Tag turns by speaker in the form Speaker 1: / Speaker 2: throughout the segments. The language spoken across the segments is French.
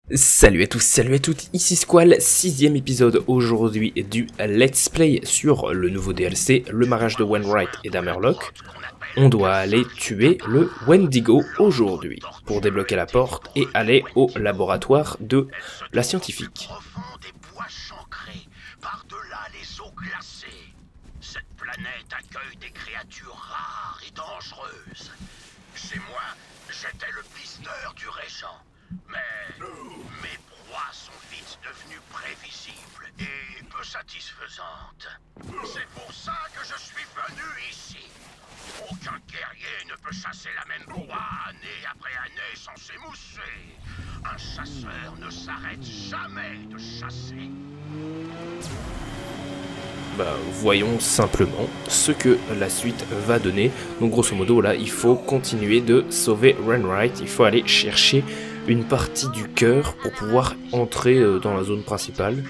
Speaker 1: Salut à tous, salut à toutes, ici Squall, 6ème épisode aujourd'hui du Let's Play sur le nouveau DLC, le mariage de Wainwright et d'Hammerlock. On doit aller tuer le Wendigo aujourd'hui, pour débloquer la porte et aller au laboratoire de la scientifique.
Speaker 2: Cette planète accueille des créatures rares et dangereuses. Chez moi, j'étais le pisteur du régent. Mais mes proies sont vite devenues prévisibles et peu satisfaisantes. C'est pour ça que je suis venu ici. Aucun guerrier ne peut chasser la même proie année après année sans s'émousser. Un chasseur ne s'arrête jamais de chasser.
Speaker 1: Voyons simplement ce que la suite va donner. Donc grosso modo là, il faut continuer de sauver Wainwright, il faut aller chercher une partie du cœur pour pouvoir entrer dans la zone principale.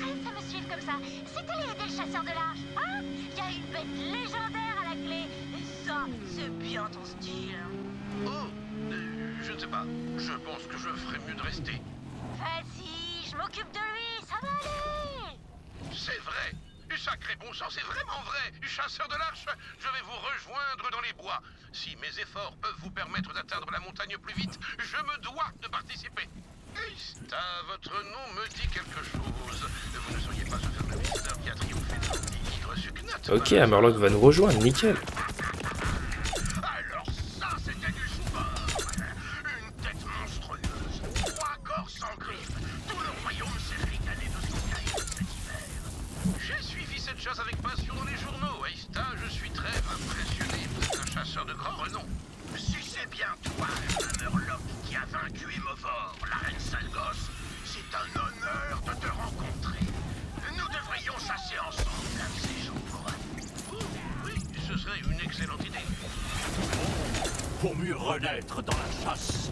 Speaker 2: Je ne sais pas, je pense que je ferais mieux de rester.
Speaker 3: Vas-y, je m'occupe de lui, ça va aller.
Speaker 2: C'est vrai. Sacré bon sang, c'est vraiment vrai. Chasseur de l'Arche, je vais vous rejoindre dans les bois. Si mes efforts peuvent vous permettre d'atteindre la montagne plus vite, je me dois de participer. Votre nom me dit quelque chose. Vous ne seriez pas ce fameux pisteur qui a triomphé de l'Hydre Sucnat.
Speaker 1: Ok, Hammerlock va nous rejoindre, nickel.
Speaker 2: Alors ça, c'était du chou-bord. Une tête monstrueuse, 3 corps sans griffes. Tout le royaume s'est régalé de son cahier cet hiver. J'ai suivi cette chasse avec passion dans les journaux. Aïsta, je suis très impressionné. Vous êtes un chasseur de grand renom. Si c'est bien toi, Hammerlock, qui a vaincu Imovor, la reine Salgos, c'est un honneur de te rencontrer. Nous devrions chasser ensemble un de ces jours. Oui, ce serait une excellente idée.
Speaker 4: Pour mieux renaître dans la chasse.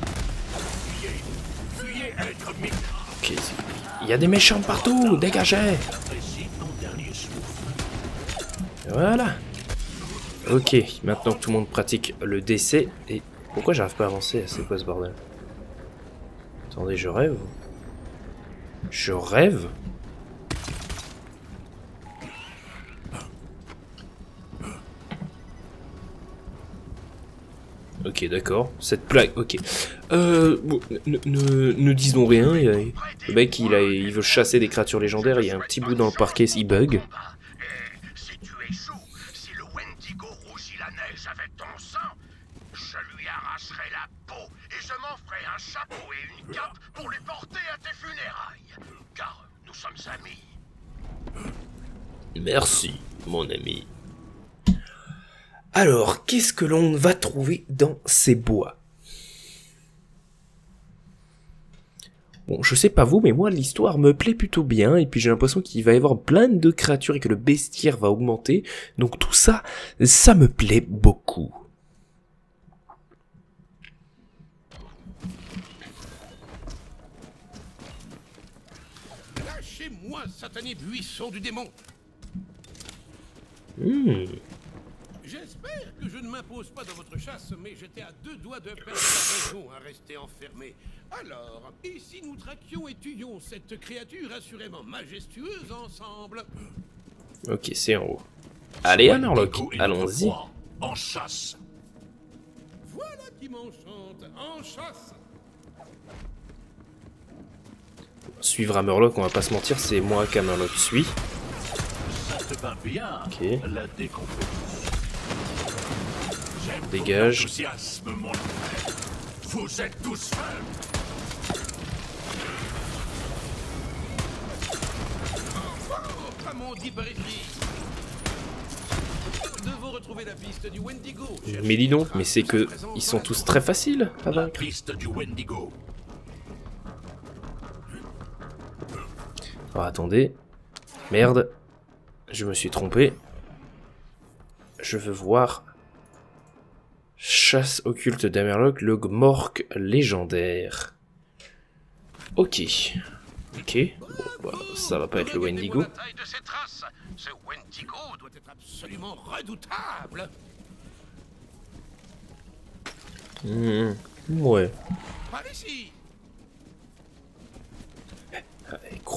Speaker 4: Fuyez être mis.
Speaker 1: Ok, il y a des méchants partout, dégagez. Voilà. Ok, maintenant que tout le monde pratique le décès, et pourquoi j'arrive pas à avancer? C'est quoi ce bordel? Attendez, je rêve? Je rêve? Ok, d'accord. Cette plaque, ok. Bon, ne disons rien. Le mec, il veut chasser des créatures légendaires. Il y a un petit bout dans le parquet, il bug.
Speaker 2: Si tu échoues, si le Wendigo rougit la neige avec ton sang, je lui arracherai la peau et je m'en ferai un chapeau et une cape pour lui porter à tes funérailles. Car nous sommes amis.
Speaker 1: Merci, mon ami. Alors, qu'est-ce que l'on va trouver dans ces bois? Bon, je sais pas vous, mais moi, l'histoire me plaît plutôt bien, et puis j'ai l'impression qu'il va y avoir plein de créatures et que le bestiaire va augmenter, donc tout ça, ça me plaît beaucoup.
Speaker 2: Lâchez-moi, satané buisson du démon! J'espère que je ne m'impose pas dans votre chasse, mais j'étais à 2 doigts de perdre la raison à rester enfermé. Alors, et si nous traquions et tuions cette créature assurément majestueuse ensemble?
Speaker 1: Ok, c'est en haut. Allez, Hammerlock, allons-y.
Speaker 4: En chasse.
Speaker 2: Voilà qui m'enchante, en chasse.
Speaker 1: Suivre Hammerlock, on va pas se mentir, c'est moi qu'Hammerlock suit.
Speaker 4: Ça te va bien.
Speaker 1: Ok.
Speaker 4: La décomposition.
Speaker 1: Dégage.
Speaker 4: Enthousiasme, mon frère. Vous êtes tous faibles.
Speaker 2: Oh, mon dit périphérie. Nous devons retrouver la piste du Wendigo.
Speaker 1: Mais dis donc, mais c'est que ils sont tous très faciles à
Speaker 4: La
Speaker 1: vaincre.
Speaker 4: piste du Wendigo.
Speaker 1: Alors attendez. Merde. Je me suis trompé. Je veux voir. Chasse occulte d'Hammerlock, le Gmork légendaire. Ok. Ok. Bon, bah, ça va pas être le Wendigo.
Speaker 2: Ce Wendigo doit être absolument redoutable.
Speaker 1: Ouais.
Speaker 2: Par ici.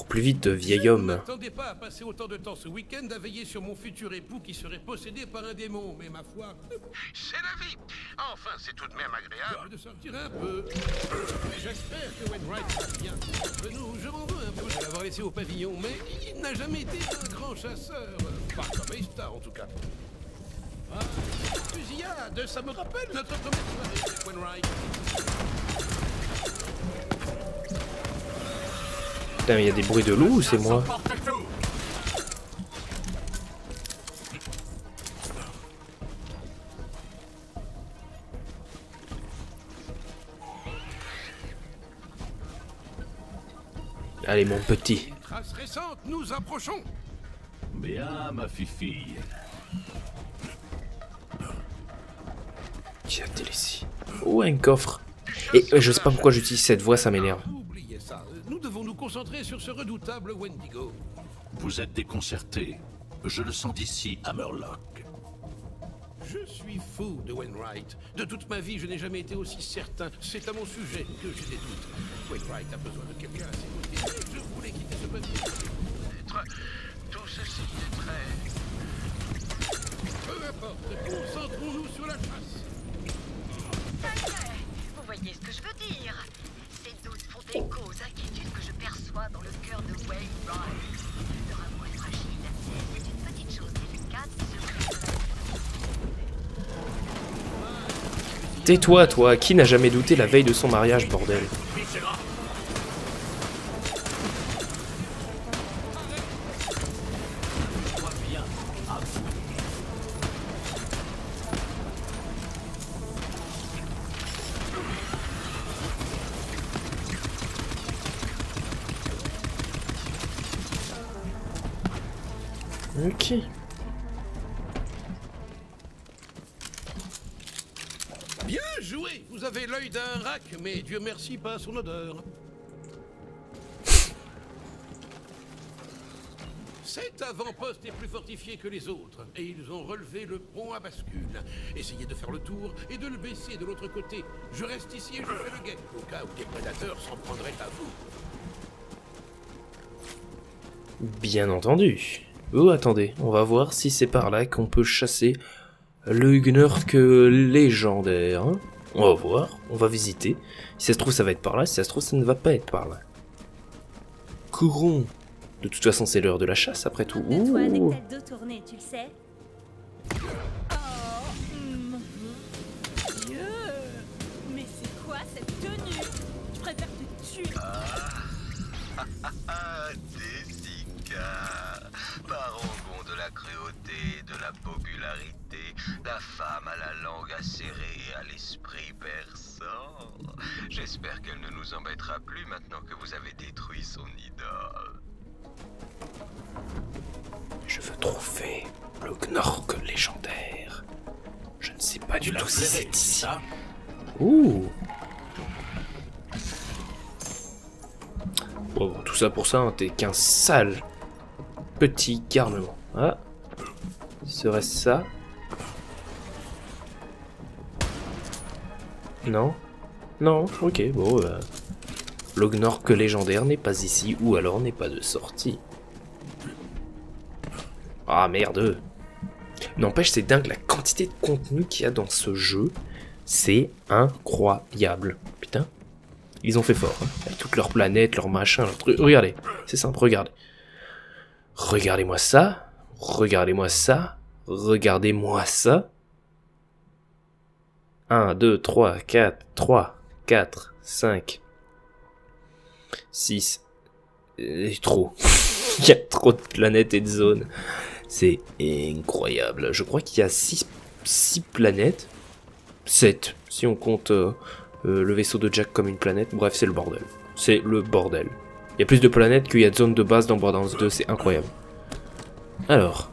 Speaker 1: plus vite, vieil homme.
Speaker 5: Ne m'attendez pas à passer autant de temps ce week-end à veiller sur mon futur époux qui serait possédé par un démon, mais ma foi,
Speaker 2: C'est la vie. Enfin, c'est tout de même agréable.
Speaker 5: de sortir un peu. J'espère que Wainwright va bien. Je m'en veux un peu de l'avoir laissé au pavillon, mais il n'a jamais été un grand chasseur. Pas comme Aista, en tout cas. Ah, fusillade, ça me rappelle notre première soirée avec Wainwright.
Speaker 1: Putain, mais il y a des bruits de loup ou c'est moi? Allez, mon petit.
Speaker 5: Trace récente, nous approchons.
Speaker 4: Bien, ma fifille.
Speaker 1: Qui a-t-il ici? Oh, un coffre. Et je sais pas pourquoi j'utilise cette voix, ça m'énerve.
Speaker 5: Oubliez ça. Nous devons nous concentrer sur ce redoutable Wendigo.
Speaker 4: Vous êtes déconcerté. Je le sens d'ici, Hammerlock.
Speaker 5: Je suis fou de Wainwright. De toute ma vie, je n'ai jamais été aussi certain. C'est à mon sujet que j'ai des doutes. Wainwright a besoin de quelqu'un à ses côtés. Je voulais quitter ce pavillon.
Speaker 2: Tout ceci est très...
Speaker 5: Peu importe, concentrons-nous sur la chasse.
Speaker 3: Vous voyez ce que je veux dire? Ces doutes font écho aux inquiétudes que je perçois dans le cœur de Wainwright. Leur amour est fragile. C'est une petite chose délicate qui se brise.
Speaker 1: Tais-toi, toi, qui n'a jamais douté la veille de son mariage, bordel? Ok.
Speaker 5: Bien joué. Vous avez l'œil d'un rack, mais Dieu merci, pas son odeur. Cet avant-poste est plus fortifié que les autres, et ils ont relevé le pont à bascule. Essayez de faire le tour et de le baisser de l'autre côté. Je reste ici et je fais le guet, au cas où des prédateurs s'en prendraient à vous.
Speaker 1: Bien entendu. Oh, attendez, on va voir si c'est par là qu'on peut chasser le Huguenorque légendaire. Hein. On va voir, on va visiter. Si ça se trouve, ça va être par là, si ça se trouve, ça ne va pas être par là. Courons. De toute façon, c'est l'heure de la chasse, après tout.
Speaker 6: De toi, dès que
Speaker 1: Ouh.
Speaker 6: t'as le dos tourné, tu le sais. Dieu! Mais c'est quoi cette tenue? Je préfère te tuer.
Speaker 2: Ah, Jessica, parangon de la cruauté, de la popularité, la femme à la langue acérée et à l'esprit perçant. J'espère qu'elle ne nous embêtera plus maintenant que vous avez détruit son idole.
Speaker 1: Je veux trouver le Gnorc légendaire. Je ne sais pas du tout si c'est ici.
Speaker 4: ça?
Speaker 1: Ouh. Bon, tout ça pour ça, hein, t'es qu'un sale petit garnement. Ah. Serait-ce ça? Non? Non, ok, bon, le Gnorc légendaire n'est pas ici, ou alors n'est pas de sortie. Ah merde! N'empêche, c'est dingue la quantité de contenu qu'il y a dans ce jeu. C'est incroyable. Putain. Ils ont fait fort. Hein. Avec toutes leurs planètes, leurs machins, leurs trucs. Regardez. C'est simple, regardez. Regardez-moi ça. Regardez-moi ça. Regardez-moi ça. 1, 2, 3, 4, 3, 4, 5, 6. Trop. Il y a trop de planètes et de zones. C'est incroyable. Je crois qu'il y a 6 planètes. 7, si on compte le vaisseau de Jack comme une planète. Bref, c'est le bordel. C'est le bordel. Il y a plus de planètes qu'il y a de zones de base dans Borderlands 2. C'est incroyable. Alors.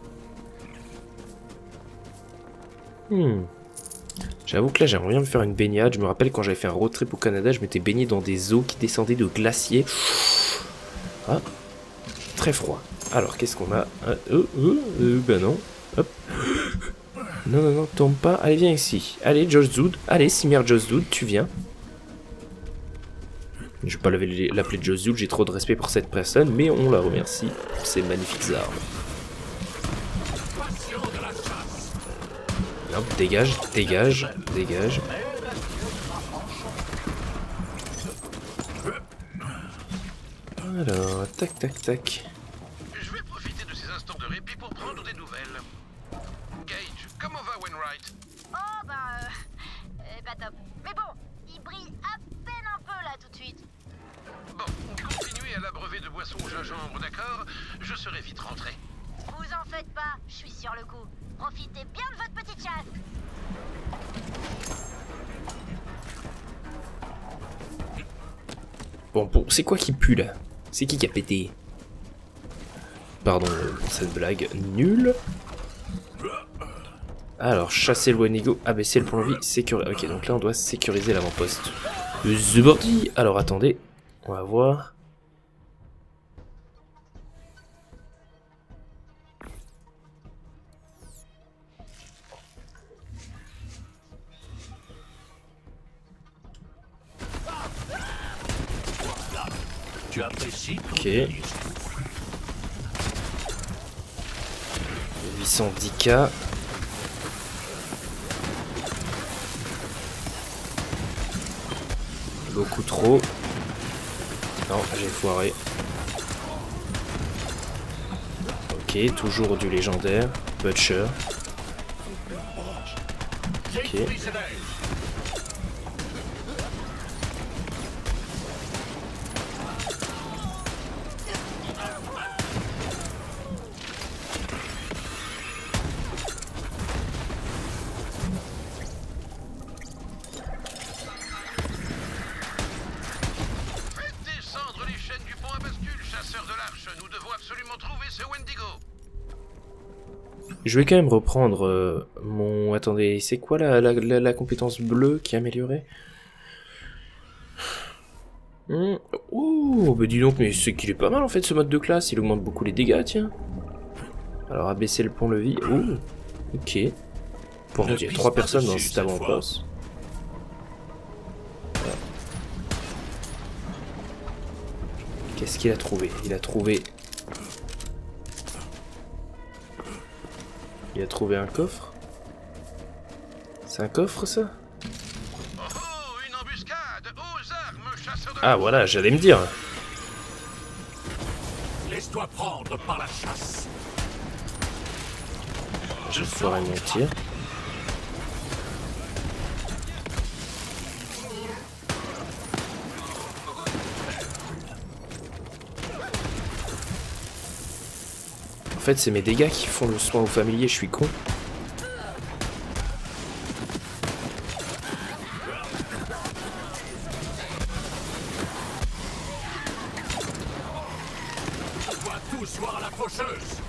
Speaker 1: J'avoue que là, j'aimerais bien me faire une baignade. Je me rappelle quand j'avais fait un road trip au Canada, je m'étais baigné dans des eaux qui descendaient de glaciers. Ah. Très froid. Alors, qu'est-ce qu'on a? Ben non. Hop. Non, non, non, tombe pas. Allez, viens ici. Allez, Josh Zood. Allez, Simir Josh Zood, tu viens. Je vais pas l'appeler Jozul, j'ai trop de respect pour cette personne, mais on la remercie pour ses magnifiques armes. Hop, dégage, dégage, dégage. Alors, tac, tac, tac.
Speaker 2: Je vais profiter de ces instants de répit pour prendre des nouvelles. Gage, comment va Wainwright?
Speaker 3: Oh bah top. Mais bon, il brille à peine un peu là tout de suite.
Speaker 2: Bon, continuez à l'abreuver de boissons au gingembre, d'accord? Je serai vite rentré.
Speaker 3: Vous en faites pas, je suis sur le coup. Profitez bien de votre petite chasse.
Speaker 1: Bon, c'est quoi qui pue là? C'est qui a pété? Pardon pour cette blague nulle. Alors, chasser le Wendigo, abaisser le pont-levis, sécuriser. Ok, donc là on doit sécuriser l'avant-poste. The body. Alors attendez, on va voir.
Speaker 4: Tu apprécies?
Speaker 1: Ok. 810K. Beaucoup trop. Non, j'ai foiré. Ok, toujours du légendaire. Butcher. Ok. Je vais quand même reprendre mon... Attendez, c'est quoi la compétence bleue qui est améliorée? Oh, bah dis donc, mais c'est qu'il est pas mal en fait ce mode de classe, il augmente beaucoup les dégâts, tiens. Alors abaisser le pont-levis, oh, ok. Bon, il y a 3 personnes dans cet avant-poste. Qu'est-ce qu'il a trouvé? Il a trouvé un coffre. C'est un coffre ça?
Speaker 2: Oh, une embuscade aux armes, chasseur de...
Speaker 1: Ah voilà, j'allais me dire.
Speaker 4: Laisse-toi prendre par la chasse.
Speaker 1: Je ferai mon tir. En fait, c'est mes dégâts qui font le soin aux familiers, je suis con.
Speaker 4: On doit tous voir la faucheuse.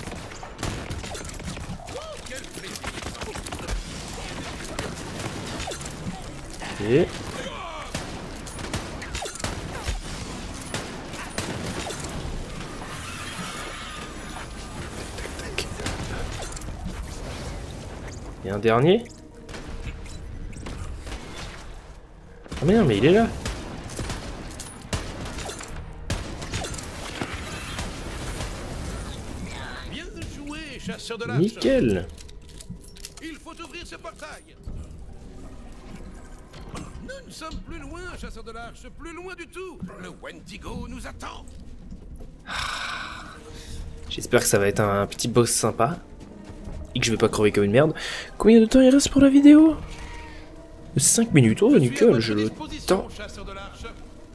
Speaker 1: Et... Et un dernier? Ah mais non, mais il est là.
Speaker 5: Bien joué, chasseur de l'arche.
Speaker 1: Nickel.
Speaker 5: Il faut ouvrir ce portail. Nous ne sommes plus loin, chasseur de l'arche, plus loin du tout. Le Wendigo nous attend.
Speaker 1: J'espère que ça va être un petit boss sympa. Et que je vais pas crever comme une merde. Combien de temps il reste pour la vidéo? 5 minutes, oh nickel, j'ai le temps.
Speaker 5: Chasseur de l'arche.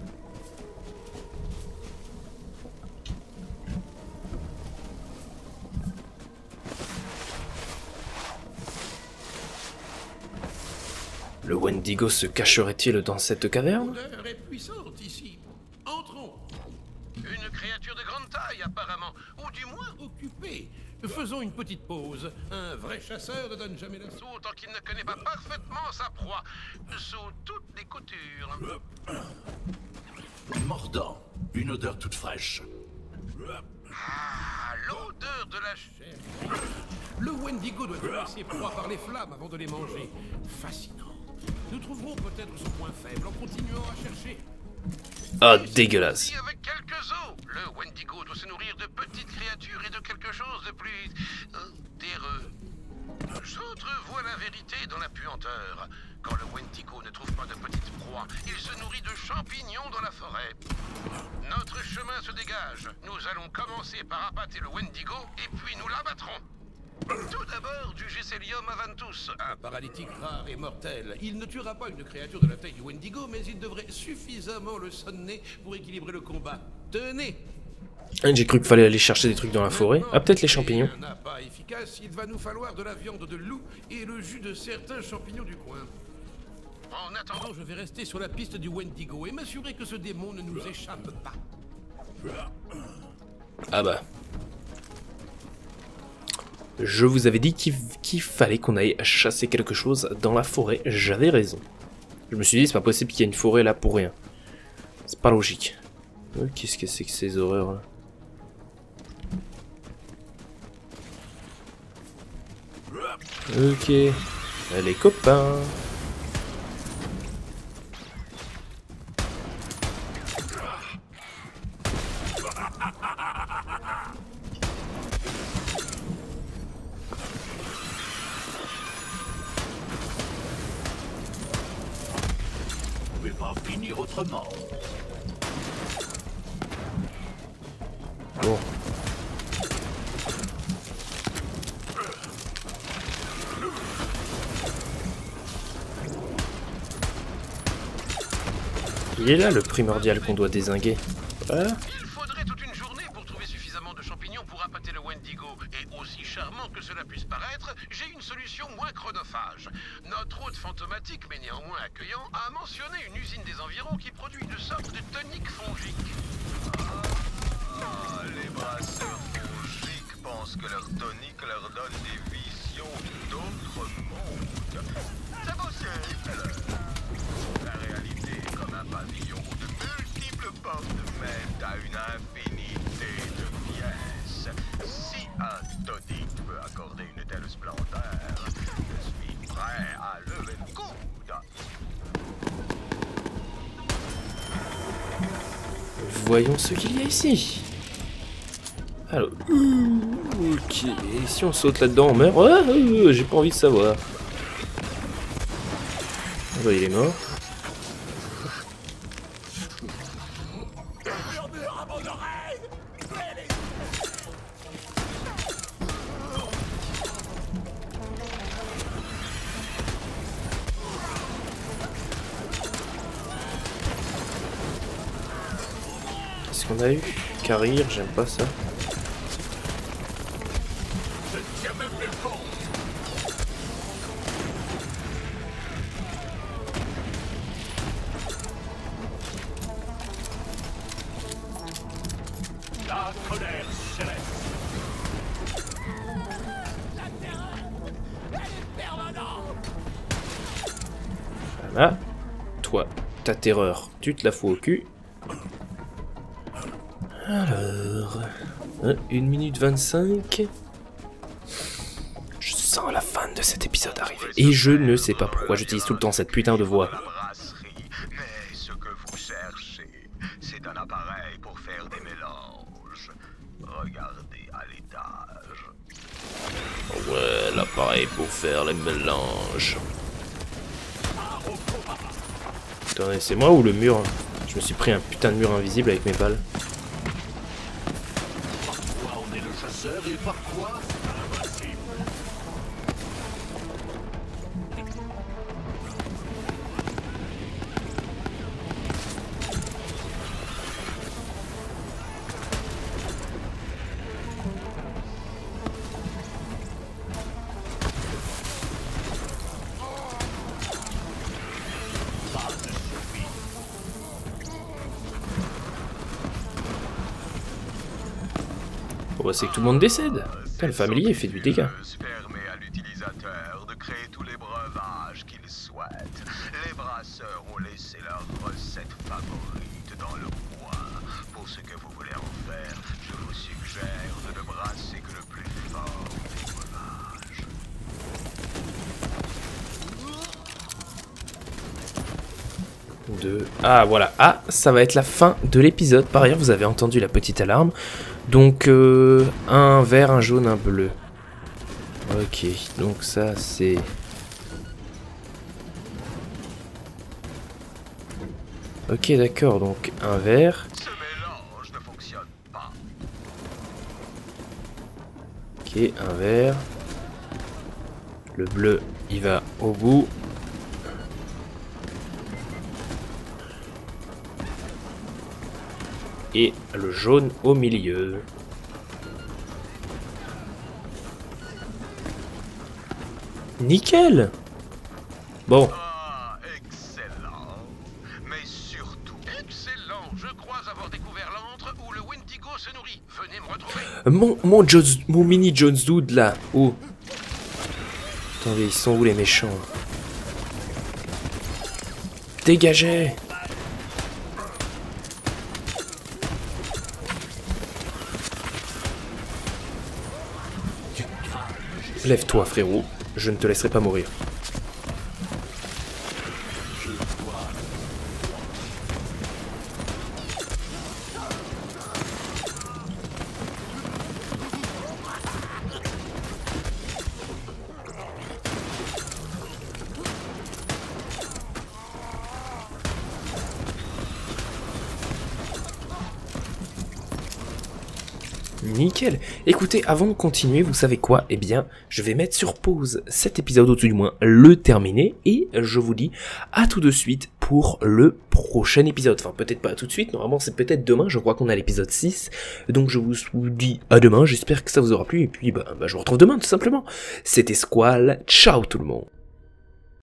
Speaker 1: Le Wendigo se cacherait-il dans cette caverne?
Speaker 5: L'odeur est puissante ici. Entrons.
Speaker 2: Une créature de grande taille, apparemment. Ou du moins,
Speaker 5: Occupés. Faisons une petite pause. Un vrai chasseur ne donne jamais la
Speaker 2: sous tant qu'il ne connaît pas parfaitement sa proie. Sous toutes les coutures.
Speaker 4: Mordant. Une odeur toute fraîche.
Speaker 2: Ah, l'odeur de la chair.
Speaker 5: Le Wendigo doit tuer ses proies par les flammes avant de les manger. Fascinant. Nous trouverons peut-être son point faible en continuant à chercher.
Speaker 1: Ah, dégueulasse.
Speaker 2: Avec quelques os. Le Wendigo doit se nourrir de petites créatures et de quelque chose de plus terreux. D'autres voient la vérité dans la puanteur. Quand le Wendigo ne trouve pas de petites proies, il se nourrit de champignons dans la forêt. Notre chemin se dégage. Nous allons commencer par appâter le Wendigo et puis nous l'abattrons. Tout d'abord, du Gesselium avantus.
Speaker 5: Un paralytique rare et mortel. Il ne tuera pas une créature de la taille du Wendigo, mais il devrait suffisamment le sonner pour équilibrer le combat. Tenez!
Speaker 1: J'ai cru qu'il fallait aller chercher des trucs dans la forêt. Ah, peut-être les champignons.
Speaker 5: Un appât efficace, il va nous falloir de la viande de loup et le jus de certains champignons du coin.
Speaker 2: En attendant,
Speaker 5: Je vais rester sur la piste du Wendigo et m'assurer que ce démon ne nous échappe pas.
Speaker 1: Ah bah. Je vous avais dit qu'il fallait qu'on aille chasser quelque chose dans la forêt. J'avais raison. Je me suis dit, c'est pas possible qu'il y ait une forêt là pour rien. C'est pas logique. Qu'est-ce que c'est que ces horreurs là? Ok. Allez, copains.
Speaker 4: On ne peut pas finir autrement.
Speaker 1: Bon. Il est là le primordial qu'on doit dézinguer. Voilà.
Speaker 2: il faudrait toute une journée pour trouver suffisamment de champignons pour appâter le Wendigo. Et aussi charmant que cela puisse paraître, j'ai une solution moins chronophage. Notre hôte fantomatique, mais néanmoins accueillant, a mentionné une usine des environs qui produit une sorte de tonique fongique.
Speaker 7: Les brasseurs fongiques pensent que leur tonique leur donne des visions d'autres mondes. C'est possible. La réalité est comme un pavillon où de multiples portes mènent à une infinité de pièces. Si un tonique peut accorder une telle splendeur, je suis prêt à lever le coude.
Speaker 1: Voyons ce qu'il y a ici. Alors, ok, et si on saute là-dedans, on meurt? J'ai pas envie de savoir. Ah bah, il est mort. Qu'est-ce qu'on a eu? Carrir, j'aime pas ça.
Speaker 4: Je ne tiens même plus compte. La colère céleste.
Speaker 1: Voilà. Toi, ta terreur, tu te la fous au cul. Alors... 1 minute 25. Je sens la fin de cet épisode arriver. Et je ne sais pas pourquoi j'utilise tout le temps cette putain de voix.
Speaker 7: La brasserie. Mais ce que vous cherchez, c'est un appareil pour faire des mélanges. Regardez à l'étage.
Speaker 1: Ouais, l'appareil pour faire les mélanges. Attendez, c'est moi ou le mur? Je me suis pris un putain de mur invisible avec mes balles.
Speaker 4: Parfois on est le chasseur et parfois l'invincible.
Speaker 1: Bon bah c'est que tout le monde décède. Putain, le familier fait du dégât.
Speaker 7: Permet à l'utilisateur de créer tous les breuvages qu'il souhaite. Les brasseurs ont laissé leur recette favorite dans le coin. Pour ce que vous voulez en faire, je vous suggère de ne brasser que le plus fort des breuvages.
Speaker 1: Ah voilà. Ah, ça va être la fin de l'épisode. Par ailleurs, vous avez entendu la petite alarme. Donc, un vert, un jaune, un bleu. Ok, donc ça, c'est... Ok, d'accord, donc un vert.
Speaker 7: Ce mélange ne fonctionne pas.
Speaker 1: Ok, un vert. Le bleu, il va au bout. Et le jaune au milieu. Nickel! Bon.
Speaker 7: Ah, excellent. Mais surtout,
Speaker 2: Excellent. Je crois avoir découvert l'antre où le Wendigo se nourrit. Venez me retrouver.
Speaker 1: Mon mini Jones Dude là. Oh. Attendez, ils sont où les méchants? Dégagez! Lève-toi, frérot. Je ne te laisserai pas mourir. Nickel. Écoutez, avant de continuer, vous savez quoi? Eh bien, je vais mettre sur pause cet épisode, ou tout du moins le terminer, et je vous dis à tout de suite pour le prochain épisode. Enfin, peut-être pas tout de suite, normalement c'est peut-être demain, je crois qu'on a l'épisode 6, donc je vous dis à demain, j'espère que ça vous aura plu, et puis je vous retrouve demain tout simplement. C'était Squall, ciao tout le monde.